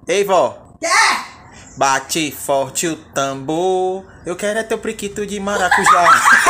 Ei, vó. Quer? Bate forte o tambor. Eu quero é teu priquito de maracujá.